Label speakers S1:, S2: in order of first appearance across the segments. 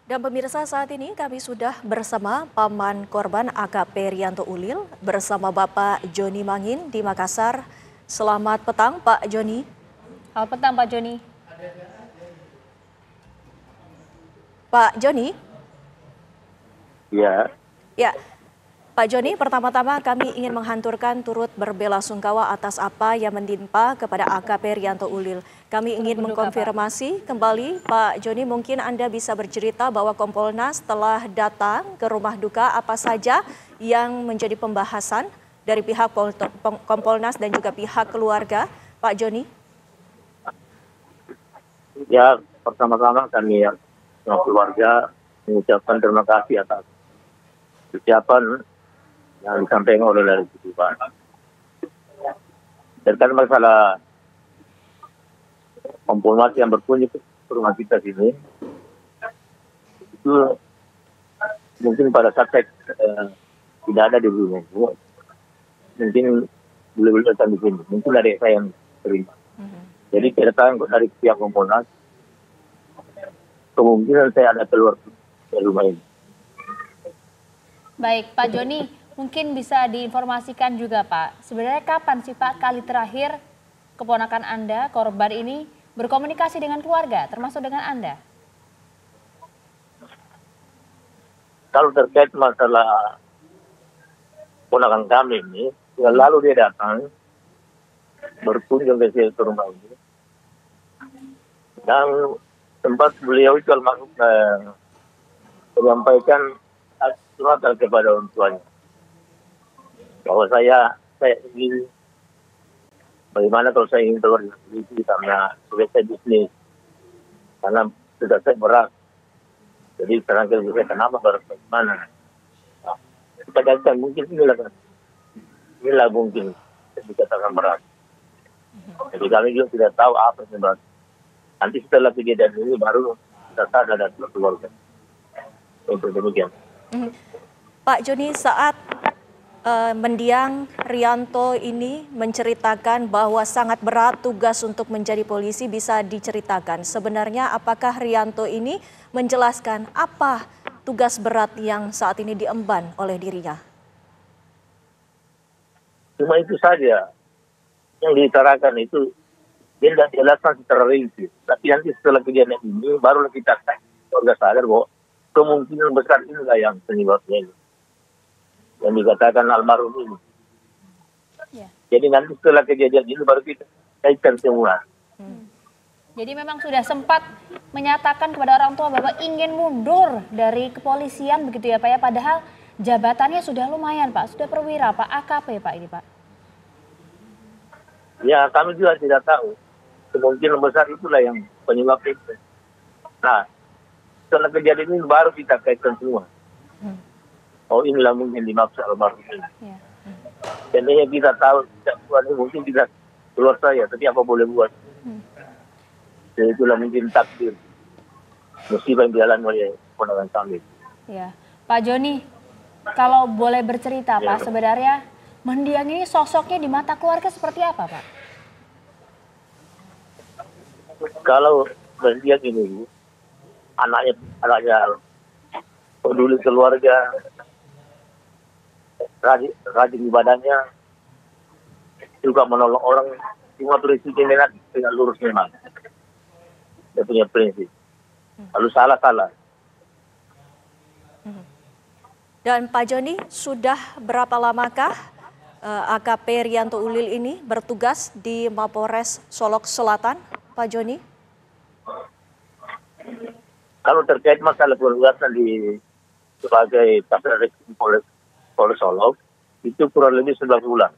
S1: Dan pemirsa, saat ini kami sudah bersama paman korban AKP Rianto Ulil bersama Bapak Joni Mangin di Makassar. Selamat petang Pak Joni.
S2: Selamat petang Pak Joni.
S1: Pak Joni?
S3: Ya.
S1: Ya, Pak Joni, pertama-tama kami ingin menghanturkan turut berbelasungkawa atas apa yang menimpa kepada AKP Rianto Ulil. Kami ingin mengkonfirmasi kembali, Pak Joni, mungkin Anda bisa bercerita bahwa Kompolnas telah datang ke rumah duka, apa saja yang menjadi pembahasan dari pihak Kompolnas dan juga pihak keluarga, Pak Joni?
S3: Ya, pertama-tama kami semua keluarga mengucapkan terima kasih atas ucapan yang disampaikan oleh dari Pak. Terkait masalah Kompolnas yang berkunjung ke rumah kita sini, itu mungkin pada saat saya tidak ada di rumah itu, mungkin boleh datang di sini. Mungkin dari saya yang terima. Jadi kedatangan dari pihak Kompolnas, kemungkinan saya ada keluar dari rumah ini.
S2: Baik, Pak Joni, mungkin bisa diinformasikan juga Pak, sebenarnya kapan sih Pak kali terakhir keponakan Anda, korban ini, berkomunikasi dengan keluarga, termasuk dengan Anda?
S3: Kalau terkait masalah keponakan kami ini, lalu dia datang berkunjung ke rumah ini, dan tempat beliau itu almarhum menyampaikan surat kepada orang tuanya bahwa saya ingin bagaimana kalau saya ingin keluar dari negeri karena sudah saya bisnis, karena sudah saya berat, jadi sekarang saya kenapa berat bagaimana? Nah, kita katakan mungkin inilah mungkin dikatakan berat. Jadi kami juga tidak tahu apa yang berat. Nanti setelah kejadian ini baru kita sadar dan keluarga. Untuk demikian.
S1: Pak Joni, saat mendiang Rianto ini menceritakan bahwa sangat berat tugas untuk menjadi polisi, bisa diceritakan sebenarnya apakah Rianto ini menjelaskan apa tugas berat yang saat ini diemban oleh dirinya?
S3: Cuma itu saja yang ditarakan itu, dia tidak jelaskan secara rinci. Tapi nanti setelah kejadian ini baru kita keluarga sadar bahwa kemungkinan besar inilah yang penyebabnya ini, yang dikatakan almarhum ini. Ya. Jadi nanti setelah kejadian ini baru kita kaitkan semua.
S2: Jadi memang sudah sempat menyatakan kepada orang tua bahwa ingin mundur dari kepolisian begitu ya Pak ya, padahal jabatannya sudah lumayan Pak, sudah perwira Pak, AKP Pak ini Pak.
S3: Ya, kami juga tidak tahu. Kemungkinan besar itulah yang penyebab itu. Nah, setelah kejadian ini baru kita kaitkan semua. Oh, inilah mungkin dimaksud almarhum ini.
S2: Ya.
S3: Seandainya kita tahu, mungkin tidak keluar saya, tapi apa boleh buat. Jadi itulah mungkin takdir musibah yang dialami oleh keponakan kami.
S2: Ya, Pak Joni, kalau boleh bercerita Pak, sebenarnya mendiang ini sosoknya di mata keluarga seperti apa Pak?
S3: Kalau mendiang ini, anaknya peduli keluarga, rajin ibadahnya, juga menolong orang, cuma prinsipnya dengan lurus memang. Dia punya prinsip. Lalu salah.
S1: Dan Pak Joni, sudah berapa lamakah AKP Rianto Ulil ini bertugas di Mapolres Solok Selatan, Pak Joni?
S3: Kalau terkait masalah penugasan sebagai Kapolres Polres Solok, itu kurang lebih 11 bulan.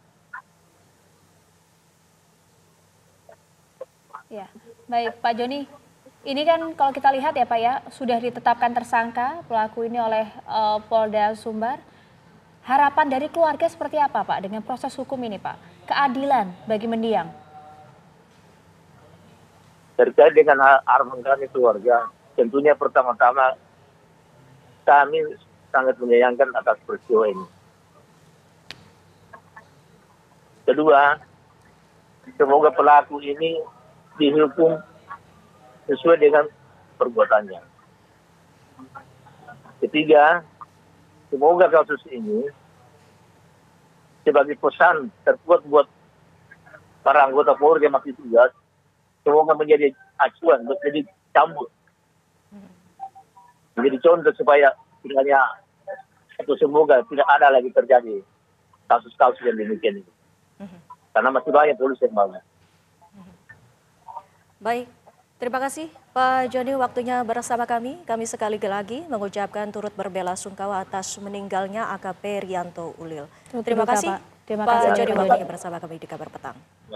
S2: Ya, baik Pak Joni. Ini kan kalau kita lihat ya Pak ya, sudah ditetapkan tersangka pelaku ini oleh Polda Sumbar. Harapan dari keluarga seperti apa Pak dengan proses hukum ini Pak? Keadilan bagi mendiang.
S3: Terkait dengan harapan kami keluarga, tentunya pertama-tama kami sangat menyayangkan atas peristiwa ini. Kedua, semoga pelaku ini dihukum sesuai dengan perbuatannya. Ketiga, semoga kasus ini sebagai pesan terkuat buat para anggota Polri yang masih tugas, semoga menjadi acuan, menjadi cambuk, menjadi contoh supaya tinggalnya atau semoga tidak ada lagi terjadi kasus-kasus yang demikian ini. Karena masih banyak polisi yang banyak.
S1: Baik, terima kasih Pak Joni waktunya bersama kami. Kami sekali lagi mengucapkan turut berbela-sungkawa atas meninggalnya AKP Rianto Ulil. Terima kasih
S2: Terima
S1: Pak
S2: kasih,
S1: Joni
S2: Pak
S1: waktunya bersama kami di Kabar Petang.